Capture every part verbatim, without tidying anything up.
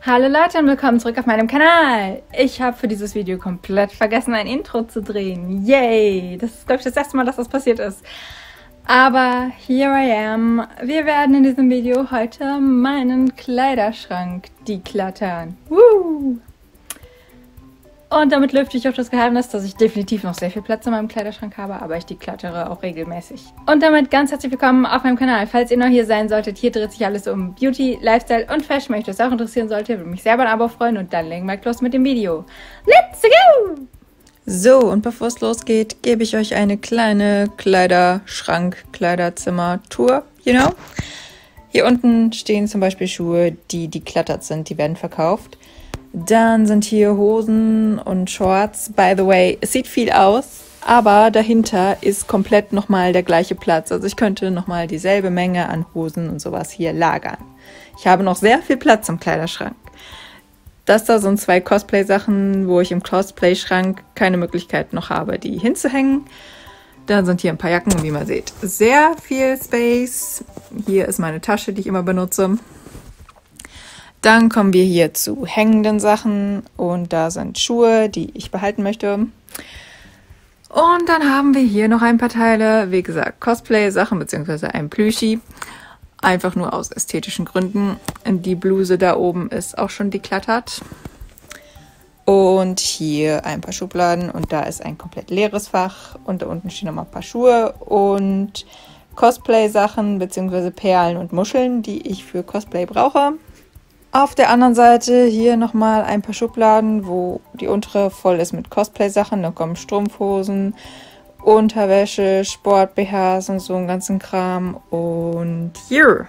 Hallo Leute und willkommen zurück auf meinem Kanal. Ich habe für dieses Video komplett vergessen, ein Intro zu drehen. Yay! Das ist, glaube ich, das erste Mal, dass das passiert ist. Aber here I am. Wir werden in diesem Video heute meinen Kleiderschrank deklattern. Woo! Und damit lüfte ich auch das Geheimnis, dass ich definitiv noch sehr viel Platz in meinem Kleiderschrank habe, aber ich deklattere auch regelmäßig. Und damit ganz herzlich willkommen auf meinem Kanal. Falls ihr neu hier sein solltet, hier dreht sich alles um Beauty, Lifestyle und Fashion. Wenn euch das auch interessieren sollte, würde mich sehr über ein Abo freuen und dann legen wir los mit dem Video. Let's go! So, und bevor es losgeht, gebe ich euch eine kleine Kleiderschrank-Kleiderzimmer-Tour, you know? Hier unten stehen zum Beispiel Schuhe, die deklattert sind, die werden verkauft. Dann sind hier Hosen und Shorts. By the way, es sieht viel aus, aber dahinter ist komplett nochmal der gleiche Platz. Also ich könnte nochmal dieselbe Menge an Hosen und sowas hier lagern. Ich habe noch sehr viel Platz im Kleiderschrank. Das da sind zwei Cosplay-Sachen, wo ich im Cosplay-Schrank keine Möglichkeit noch habe, die hinzuhängen. Dann sind hier ein paar Jacken, wie man sieht. Sehr viel Space. Hier ist meine Tasche, die ich immer benutze. Dann kommen wir hier zu hängenden Sachen und da sind Schuhe, die ich behalten möchte. Und dann haben wir hier noch ein paar Teile, wie gesagt, Cosplay-Sachen bzw. ein Plüschi. Einfach nur aus ästhetischen Gründen. Die Bluse da oben ist auch schon deklattert. Und hier ein paar Schubladen und da ist ein komplett leeres Fach. Und da unten stehen nochmal ein paar Schuhe und Cosplay-Sachen bzw. Perlen und Muscheln, die ich für Cosplay brauche. Auf der anderen Seite hier nochmal ein paar Schubladen, wo die untere voll ist mit Cosplay-Sachen. Da kommen Strumpfhosen, Unterwäsche, Sport-B Hs und so einen ganzen Kram. Und hier.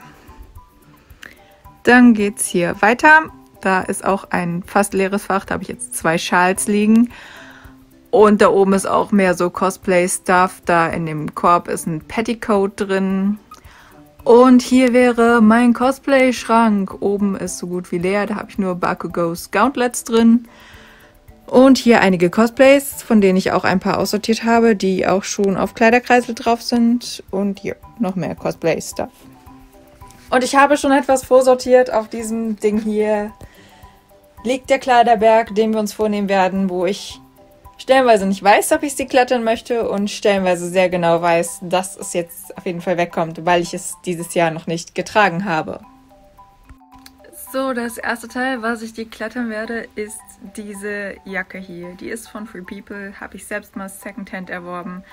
Dann geht's hier weiter. Da ist auch ein fast leeres Fach. Da habe ich jetzt zwei Schals liegen. Und da oben ist auch mehr so Cosplay-Stuff. Da in dem Korb ist ein Petticoat drin. Und hier wäre mein Cosplay-Schrank. Oben ist so gut wie leer, da habe ich nur Bakugos Gauntlets drin. Und hier einige Cosplays, von denen ich auch ein paar aussortiert habe, die auch schon auf Kleiderkreisel drauf sind. Und hier noch mehr Cosplay-Stuff. Und ich habe schon etwas vorsortiert. Auf diesem Ding hier liegt der Kleiderberg, den wir uns vornehmen werden, wo ich stellenweise nicht weiß, ob ich sie klettern möchte und stellenweise sehr genau weiß, dass es jetzt auf jeden Fall wegkommt, weil ich es dieses Jahr noch nicht getragen habe. So, das erste Teil, was ich deklettern werde, ist diese Jacke hier. Die ist von Free People, habe ich selbst mal Secondhand erworben,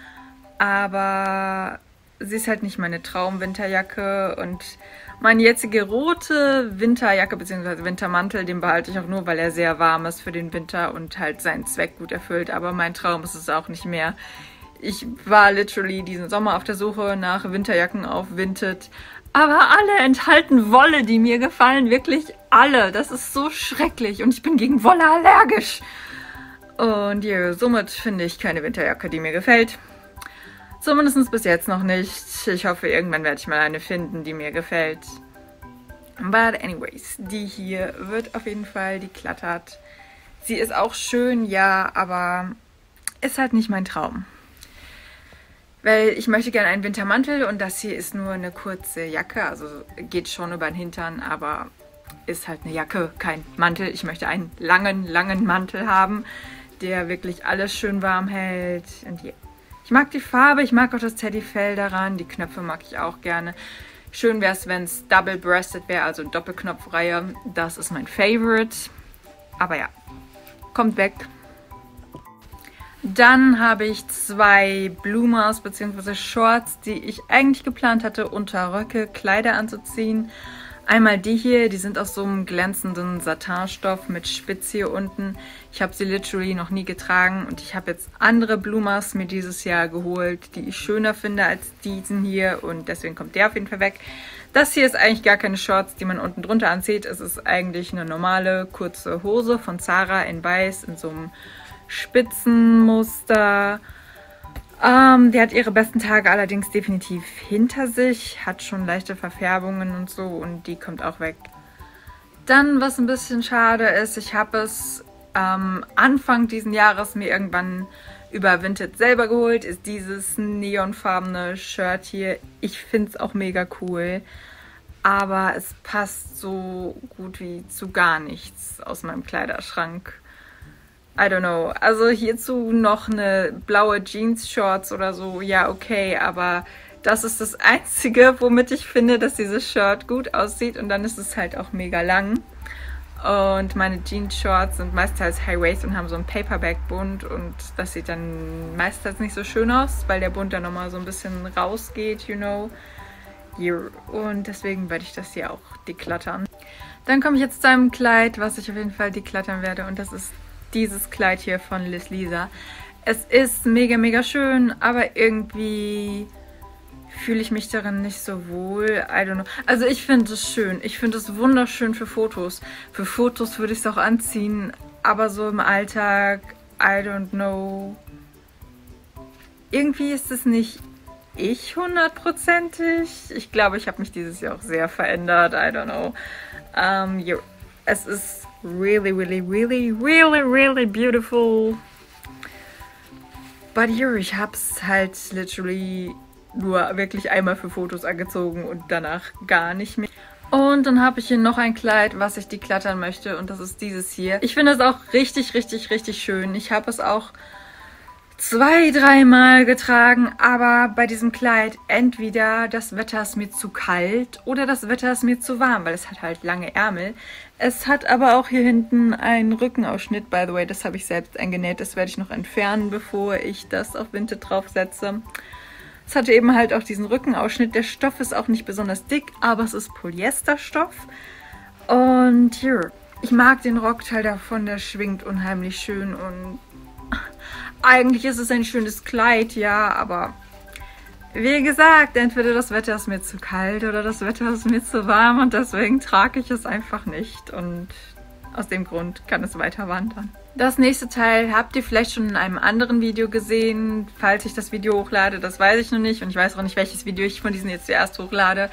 aber sie ist halt nicht meine Traum-Winterjacke und meine jetzige rote Winterjacke bzw. Wintermantel, den behalte ich auch nur, weil er sehr warm ist für den Winter und halt seinen Zweck gut erfüllt. Aber mein Traum ist es auch nicht mehr. Ich war literally diesen Sommer auf der Suche nach Winterjacken auf Vinted. Aber alle enthalten Wolle, die mir gefallen. Wirklich alle. Das ist so schrecklich und ich bin gegen Wolle allergisch. Und ja, somit finde ich keine Winterjacke, die mir gefällt. Zumindest bis jetzt noch nicht. Ich hoffe, irgendwann werde ich mal eine finden, die mir gefällt. But anyways, die hier wird auf jeden Fall deklattert. Sie ist auch schön, ja, aber ist halt nicht mein Traum. Weil ich möchte gerne einen Wintermantel und das hier ist nur eine kurze Jacke. Also geht schon über den Hintern, aber ist halt eine Jacke, kein Mantel. Ich möchte einen langen, langen Mantel haben, der wirklich alles schön warm hält. Und hier. Ich mag die Farbe, ich mag auch das Teddyfell daran, die Knöpfe mag ich auch gerne. Schön wäre es, wenn es double-breasted wäre, also Doppelknopfreihe. Das ist mein Favorite. Aber ja, kommt weg. Dann habe ich zwei Bloomers bzw. Shorts, die ich eigentlich geplant hatte, unter Röcke, Kleider anzuziehen. Einmal die hier, die sind aus so einem glänzenden Satinstoff mit Spitz hier unten. Ich habe sie literally noch nie getragen und ich habe jetzt andere Bloomers mir dieses Jahr geholt, die ich schöner finde als diesen hier und deswegen kommt der auf jeden Fall weg. Das hier ist eigentlich gar keine Shorts, die man unten drunter anzieht. Es ist eigentlich eine normale kurze Hose von Zara in weiß in so einem Spitzenmuster. Ähm, die hat ihre besten Tage allerdings definitiv hinter sich, hat schon leichte Verfärbungen und so und die kommt auch weg. Dann, was ein bisschen schade ist, ich habe es ähm, Anfang diesen Jahres mir irgendwann über Vinted selber geholt, ist dieses neonfarbene Shirt hier. Ich finde es auch mega cool, aber es passt so gut wie zu gar nichts aus meinem Kleiderschrank. I don't know. Also hierzu noch eine blaue Jeans-Shorts oder so, ja okay, aber das ist das Einzige, womit ich finde, dass dieses Shirt gut aussieht, und dann ist es halt auch mega lang. Und meine Jeans-Shorts sind meistens High-Waist und haben so einen Paperback-Bund, und das sieht dann meistens nicht so schön aus, weil der Bund dann nochmal so ein bisschen rausgeht, you know. Here. Und deswegen werde ich das hier auch deklattern. Dann komme ich jetzt zu einem Kleid, was ich auf jeden Fall deklattern werde, und das ist dieses Kleid hier von Liz Lisa. Es ist mega, mega schön, aber irgendwie fühle ich mich darin nicht so wohl. I don't know. Also ich finde es schön. Ich finde es wunderschön für Fotos. Für Fotos würde ich es auch anziehen, aber so im Alltag, I don't know. Irgendwie ist es nicht ich hundertprozentig. Ich glaube, ich habe mich dieses Jahr auch sehr verändert. I don't know. Um, yeah. Es ist really, really, really, really, really beautiful. But yeah, ich habe es halt literally nur wirklich einmal für Fotos angezogen und danach gar nicht mehr. Und dann habe ich hier noch ein Kleid, was ich deklattern möchte, und das ist dieses hier. Ich finde es auch richtig, richtig, richtig schön. Ich habe es auch zwei, dreimal getragen, aber bei diesem Kleid entweder das Wetter ist mir zu kalt oder das Wetter ist mir zu warm, weil es hat halt lange Ärmel. Es hat aber auch hier hinten einen Rückenausschnitt, by the way, das habe ich selbst eingenäht. Das werde ich noch entfernen, bevor ich das auf Vinted draufsetze. Es hatte eben halt auch diesen Rückenausschnitt. Der Stoff ist auch nicht besonders dick, aber es ist Polyesterstoff. Und hier, ich mag den Rockteil davon, der schwingt unheimlich schön, und eigentlich ist es ein schönes Kleid, ja, aber wie gesagt, entweder das Wetter ist mir zu kalt oder das Wetter ist mir zu warm, und deswegen trage ich es einfach nicht, und aus dem Grund kann es weiter wandern. Das nächste Teil habt ihr vielleicht schon in einem anderen Video gesehen, falls ich das Video hochlade, das weiß ich noch nicht, und ich weiß auch nicht, welches Video ich von diesen jetzt zuerst hochlade.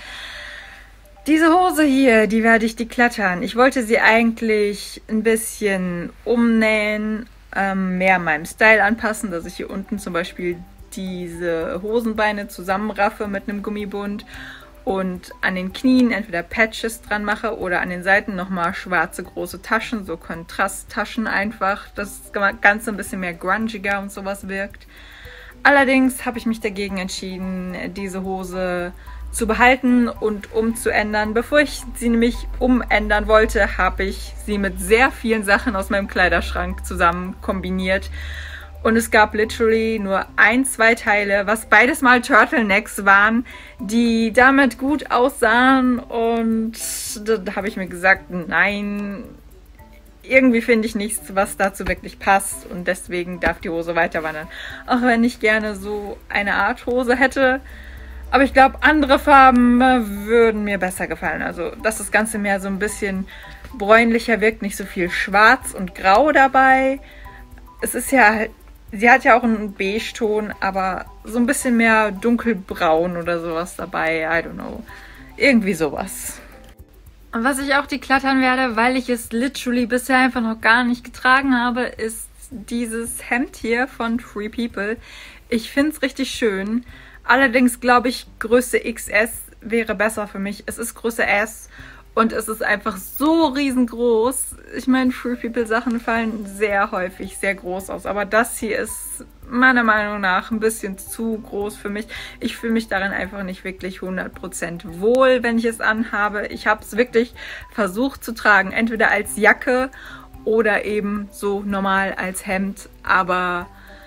Diese Hose hier, die werde ich deklattern. Ich wollte sie eigentlich ein bisschen umnähen, ähm, mehr meinem Style anpassen, dass ich hier unten zum Beispiel diese Hosenbeine zusammenraffe mit einem Gummibund und an den Knien entweder Patches dran mache oder an den Seiten nochmal schwarze große Taschen, so Kontrasttaschen einfach, dass das Ganze ein bisschen mehr grungiger und sowas wirkt. Allerdings habe ich mich dagegen entschieden, diese Hose zu behalten und umzuändern. Bevor ich sie nämlich umändern wollte, habe ich sie mit sehr vielen Sachen aus meinem Kleiderschrank zusammen kombiniert. Und es gab literally nur ein, zwei Teile, was beides mal Turtlenecks waren, die damit gut aussahen. Und da habe ich mir gesagt, nein, irgendwie finde ich nichts, was dazu wirklich passt. Und deswegen darf die Hose weiter wandern. Auch wenn ich gerne so eine Art Hose hätte. Aber ich glaube, andere Farben würden mir besser gefallen. Also, dass das Ganze mehr so ein bisschen bräunlicher wirkt, nicht so viel Schwarz und Grau dabei. Es ist ja halt, sie hat ja auch einen Beige-Ton, aber so ein bisschen mehr dunkelbraun oder sowas dabei. I don't know. Irgendwie sowas. Und was ich auch deklattern werde, weil ich es literally bisher einfach noch gar nicht getragen habe, ist dieses Hemd hier von Free People. Ich finde es richtig schön. Allerdings glaube ich, Größe X S wäre besser für mich. Es ist Größe S und es ist einfach so riesengroß. Ich meine, Free People Sachen fallen sehr häufig sehr groß aus. Aber das hier ist meiner Meinung nach ein bisschen zu groß für mich. Ich fühle mich darin einfach nicht wirklich hundert Prozent wohl, wenn ich es anhabe. Ich habe es wirklich versucht zu tragen. Entweder als Jacke oder eben so normal als Hemd. Aber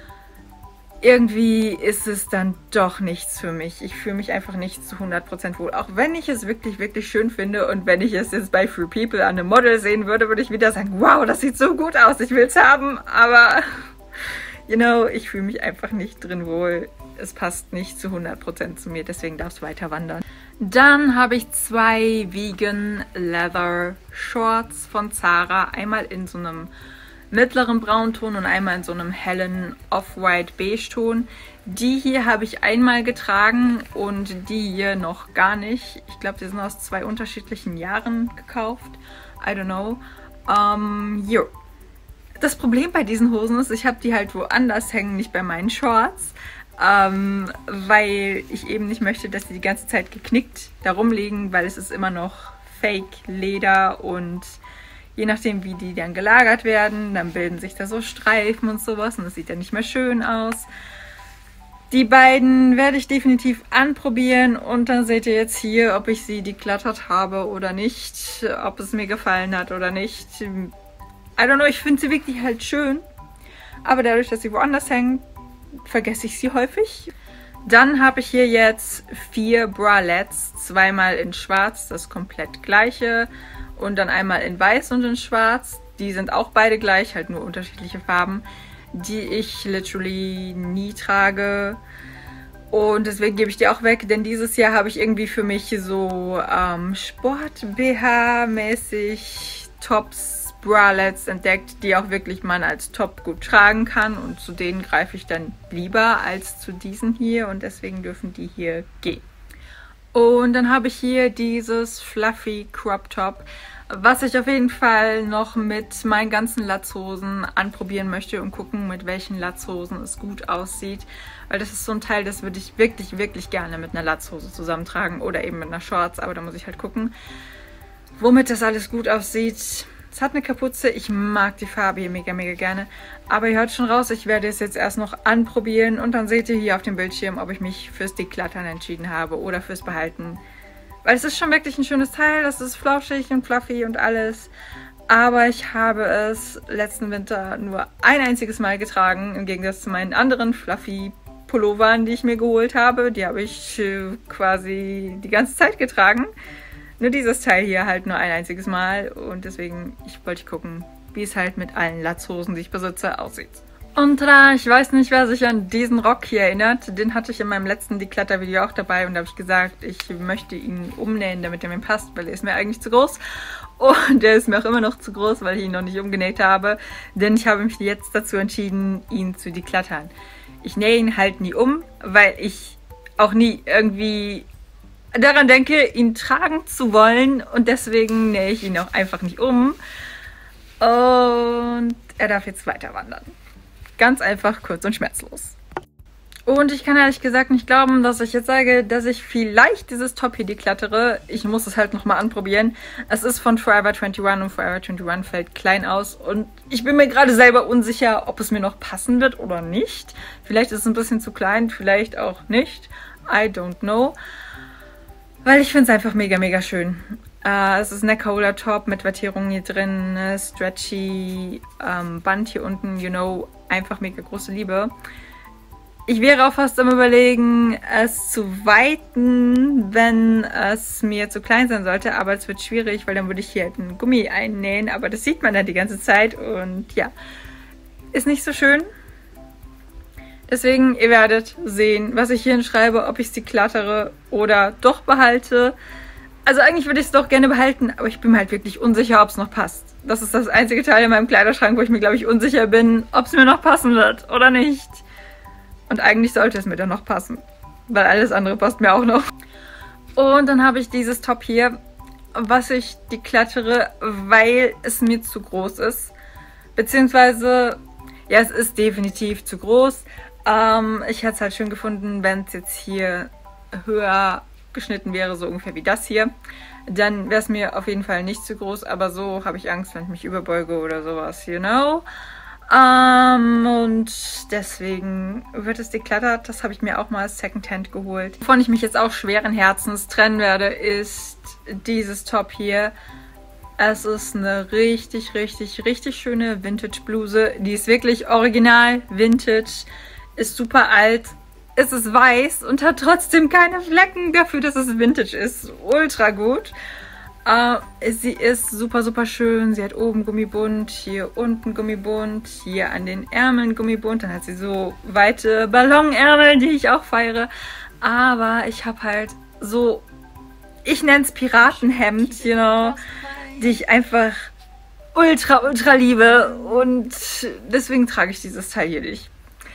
irgendwie ist es dann doch nichts für mich. Ich fühle mich einfach nicht zu hundert Prozent wohl. Auch wenn ich es wirklich, wirklich schön finde und wenn ich es jetzt bei Free People an einem Model sehen würde, würde ich wieder sagen, wow, das sieht so gut aus, ich will es haben. Aber, you know, ich fühle mich einfach nicht drin wohl. Es passt nicht zu hundert Prozent zu mir, deswegen darf es weiter wandern. Dann habe ich zwei Vegan Leather Shorts von Zara. Einmal in so einem mittleren Braunton und einmal in so einem hellen Off-White Beige-Ton. Die hier habe ich einmal getragen und die hier noch gar nicht. Ich glaube, die sind aus zwei unterschiedlichen Jahren gekauft. I don't know. Um, jo. Das Problem bei diesen Hosen ist, ich habe die halt woanders hängen, nicht bei meinen Shorts. ähm, weil ich eben nicht möchte, dass sie die ganze Zeit geknickt da rumliegen, weil es ist immer noch Fake-Leder und je nachdem, wie die dann gelagert werden, dann bilden sich da so Streifen und sowas und das sieht dann nicht mehr schön aus. Die beiden werde ich definitiv anprobieren und dann seht ihr jetzt hier, ob ich sie decluttert habe oder nicht, ob es mir gefallen hat oder nicht. I don't know, ich finde sie wirklich halt schön, aber dadurch, dass sie woanders hängen, vergesse ich sie häufig. Dann habe ich hier jetzt vier Bralettes, zweimal in schwarz, das komplett gleiche und dann einmal in weiß und in schwarz. Die sind auch beide gleich, halt nur unterschiedliche Farben, die ich literally nie trage. Und deswegen gebe ich die auch weg, denn dieses Jahr habe ich irgendwie für mich so ähm, Sport-B H-mäßig Tops, Bralettes entdeckt, die auch wirklich man als Top gut tragen kann. Und zu denen greife ich dann lieber als zu diesen hier und deswegen dürfen die hier gehen. Und dann habe ich hier dieses Fluffy Crop Top, was ich auf jeden Fall noch mit meinen ganzen Latzhosen anprobieren möchte und gucken, mit welchen Latzhosen es gut aussieht. Weil das ist so ein Teil, das würde ich wirklich, wirklich gerne mit einer Latzhose zusammentragen oder eben mit einer Shorts. Aber da muss ich halt gucken, womit das alles gut aussieht. Es hat eine Kapuze, ich mag die Farbe hier mega, mega gerne. Aber ihr hört schon raus, ich werde es jetzt erst noch anprobieren und dann seht ihr hier auf dem Bildschirm, ob ich mich fürs Decluttern entschieden habe oder fürs Behalten. Weil es ist schon wirklich ein schönes Teil, das ist flauschig und fluffy und alles. Aber ich habe es letzten Winter nur ein einziges Mal getragen, im Gegensatz zu meinen anderen fluffy Pullovern, die ich mir geholt habe. Die habe ich quasi die ganze Zeit getragen. Nur dieses Teil hier halt nur ein einziges Mal und deswegen ich wollte ich gucken, wie es halt mit allen Latzhosen, die ich besitze, aussieht. Und da, ich weiß nicht, wer sich an diesen Rock hier erinnert, den hatte ich in meinem letzten Declutter-Video auch dabei und da habe ich gesagt, ich möchte ihn umnähen, damit er mir passt, weil er ist mir eigentlich zu groß. Und der ist mir auch immer noch zu groß, weil ich ihn noch nicht umgenäht habe, denn ich habe mich jetzt dazu entschieden, ihn zu decluttern. Ich nähe ihn halt nie um, weil ich auch nie irgendwie daran denke, ihn tragen zu wollen und deswegen nähe ich ihn auch einfach nicht um. Und er darf jetzt weiter wandern. Ganz einfach, kurz und schmerzlos. Und ich kann ehrlich gesagt nicht glauben, dass ich jetzt sage, dass ich vielleicht dieses Top hier decluttere. Ich muss es halt nochmal anprobieren. Es ist von Forever einundzwanzig und Forever einundzwanzig fällt klein aus. Und ich bin mir gerade selber unsicher, ob es mir noch passen wird oder nicht. Vielleicht ist es ein bisschen zu klein, vielleicht auch nicht. I don't know. Weil ich finde es einfach mega, mega schön. Uh, es ist ein Neckholder-Top mit Wattierungen hier drin, ne? Stretchy ähm, Band hier unten, you know, einfach mega große Liebe. Ich wäre auch fast am Überlegen, es zu weiten, wenn es mir zu klein sein sollte, aber es wird schwierig, weil dann würde ich hier halt einen Gummi einnähen, aber das sieht man dann die ganze Zeit und ja, ist nicht so schön. Deswegen, ihr werdet sehen, was ich hier hinschreibe, ob ich es decluttere oder doch behalte. Also eigentlich würde ich es doch gerne behalten, aber ich bin mir halt wirklich unsicher, ob es noch passt. Das ist das einzige Teil in meinem Kleiderschrank, wo ich mir, glaube ich, unsicher bin, ob es mir noch passen wird oder nicht. Und eigentlich sollte es mir dann noch passen, weil alles andere passt mir auch noch. Und dann habe ich dieses Top hier, was ich decluttere, weil es mir zu groß ist. Beziehungsweise, ja, es ist definitiv zu groß. Ähm, ich hätte es halt schön gefunden, wenn es jetzt hier höher geschnitten wäre, so ungefähr wie das hier. Dann wäre es mir auf jeden Fall nicht zu groß, aber so habe ich Angst, wenn ich mich überbeuge oder sowas, you know. Ähm, und deswegen wird es decluttert. Das habe ich mir auch mal als Secondhand geholt. Wovon ich mich jetzt auch schweren Herzens trennen werde, ist dieses Top hier. Es ist eine richtig, richtig, richtig schöne Vintage-Bluse. Die ist wirklich original Vintage, ist super alt. Es ist weiß und hat trotzdem keine Flecken dafür, dass es Vintage ist. Ultra gut. Uh, sie ist super, super schön. Sie hat oben Gummibund, hier unten Gummibund, hier an den Ärmeln Gummibund. Dann hat sie so weite Ballonärmel, die ich auch feiere. Aber ich habe halt so, ich nenne es Piratenhemd, you know, die ich einfach ultra, ultra liebe. Und deswegen trage ich dieses Teil hier nicht.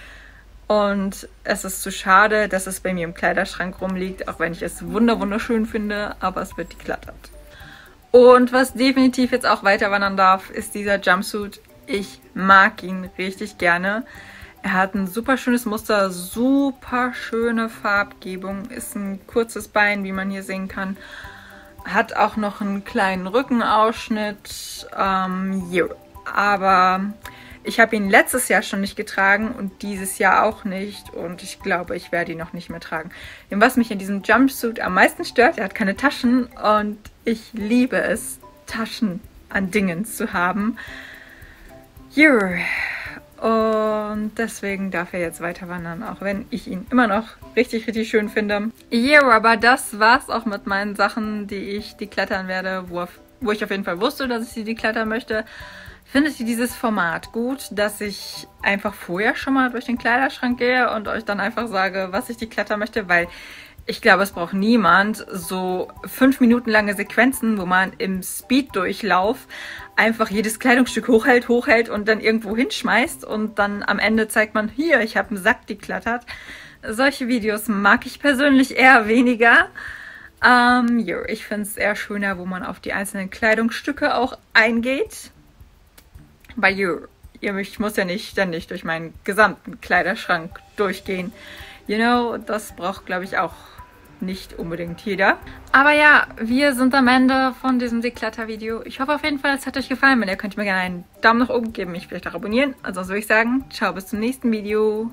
Und es ist zu schade, dass es bei mir im Kleiderschrank rumliegt, auch wenn ich es wunder wunderschön finde, aber es wird decluttert. Und was definitiv jetzt auch weiter wandern darf, ist dieser Jumpsuit. Ich mag ihn richtig gerne. Er hat ein super schönes Muster, super schöne Farbgebung, ist ein kurzes Bein, wie man hier sehen kann. Hat auch noch einen kleinen Rückenausschnitt, ähm, yeah. Aber ich habe ihn letztes Jahr schon nicht getragen und dieses Jahr auch nicht und ich glaube, ich werde ihn noch nicht mehr tragen. Denn was mich in diesem Jumpsuit am meisten stört, er hat keine Taschen und ich liebe es, Taschen an Dingen zu haben. Yeah. Und deswegen darf er jetzt weiter wandern, auch wenn ich ihn immer noch richtig, richtig schön finde. Ja, yeah, aber das war's auch mit meinen Sachen, die ich deklettern werde, wo, wo ich auf jeden Fall wusste, dass ich sie deklettern möchte. Findet ihr dieses Format gut, dass ich einfach vorher schon mal durch den Kleiderschrank gehe und euch dann einfach sage, was ich deklettern möchte? Weil ich glaube, es braucht niemand so fünf Minuten lange Sequenzen, wo man im Speed-Durchlauf einfach jedes Kleidungsstück hochhält, hochhält und dann irgendwo hinschmeißt und dann am Ende zeigt man, hier, ich habe einen Sack deklettert. Solche Videos mag ich persönlich eher weniger. Ähm, jo, ich finde es eher schöner, wo man auf die einzelnen Kleidungsstücke auch eingeht. Weil jo, ich muss ja nicht ständig durch meinen gesamten Kleiderschrank durchgehen. You know, das braucht, glaube ich, auch nicht unbedingt jeder. Aber ja, wir sind am Ende von diesem Dekletter-Video. Ich hoffe auf jeden Fall, es hat euch gefallen. Wenn ihr könnt ihr mir gerne einen Daumen nach oben geben, mich vielleicht auch abonnieren. Ansonsten würde ich sagen, ciao, bis zum nächsten Video.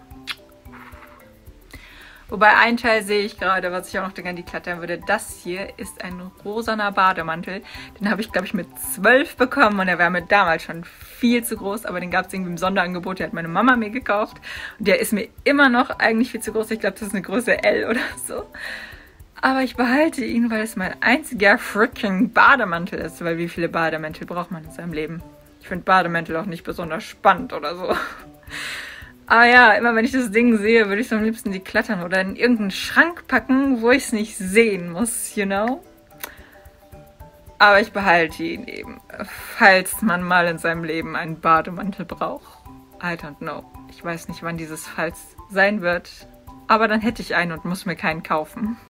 Wobei ein Teil sehe ich gerade, was ich auch noch gerne deklettern würde. Das hier ist ein rosaner Bademantel. Den habe ich, glaube ich, mit zwölf bekommen und der war mir damals schon viel zu groß. Aber den gab es irgendwie im Sonderangebot, den hat meine Mama mir gekauft. Und der ist mir immer noch eigentlich viel zu groß. Ich glaube, das ist eine Größe L oder so. Aber ich behalte ihn, weil es mein einziger freaking Bademantel ist. Weil wie viele Bademäntel braucht man in seinem Leben? Ich finde Bademäntel auch nicht besonders spannend oder so. Aber ja, immer wenn ich das Ding sehe, würde ich so am liebsten deklettern oder in irgendeinen Schrank packen, wo ich es nicht sehen muss, you know? Aber ich behalte ihn eben, falls man mal in seinem Leben einen Bademantel braucht. I don't know. Ich weiß nicht, wann dieses Falls sein wird. Aber dann hätte ich einen und muss mir keinen kaufen.